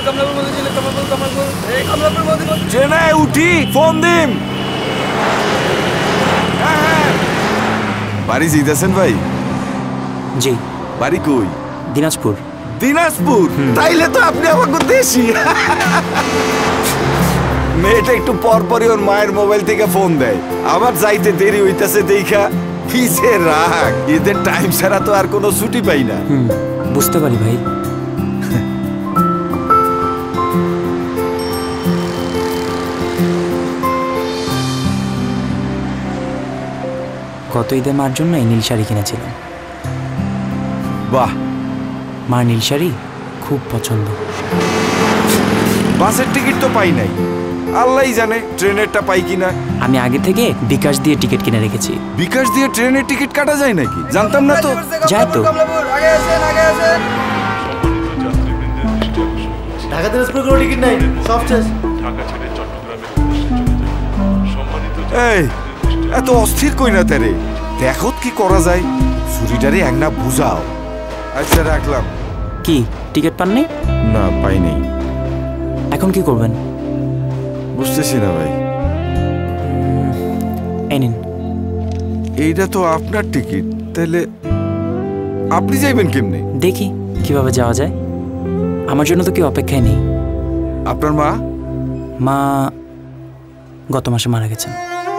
ট্রেনে উঠি ফোন দিম। বাড়ি যাইতেছেন ভাই? জি। বাড়ি কই? দিনাজপুর। দিনাজপুর? তাইলে তো আপনি আমাকে দেশি। মেয়েটা একটু পরপরই ওর মায়ের মোবাইল থেকে ফোন দেয়, আবার যাইতে দেরি হইতেছে দেখা কিসে রাগ। এদের টাইম ছাড়া তো আর কোনো ছুটি পাই না। বুঝতে পারি ভাই। গত ঈদে মার জন্য এই নীল শাড়ি কিনেছিলাম। বাহ, মার নীল শাড়ি খুব পছন্দ। বাসের টিকিট তো পাই নাই, আল্লাহই জানে ট্রেনেরটা পাই কিনা। আমি আগে থেকে বিকাশ দিয়ে টিকিট কিনে রেখেছি। বিকাশ দিয়ে ট্রেনের টিকিট কাটা যায় নাকি? জানতাম না তো। যায় তো। ঢাকা দিনাজপুর কোনো টিকিট নাই, সব শেষ। এই এত অস্থির কই না তারে, দেখো কি করা যায়। ছুরিটারে এক না বুঝাও। আচ্ছা রাখলাম। কি টিকিট পাননি? না পাই নাই। এখন কি করবেন? বুঝতেছি না ভাই। এই নিন। এইটা তো আপনার টিকিট, তাহলে আপনি যাইবেন কেমনে? দেখি কিভাবে যাওয়া যায়। আমার জন্য তো কেউ অপেক্ষায় নেই। আপনার মা? মা গত মাসে মারা গেছেন।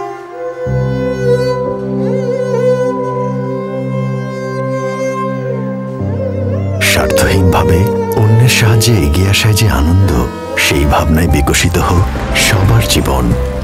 স্বার্থহীনভাবে অন্যের সাহায্যে এগিয়ে আসায় যে আনন্দ, সেই ভাবনায় বিকশিত হোক সবার জীবন।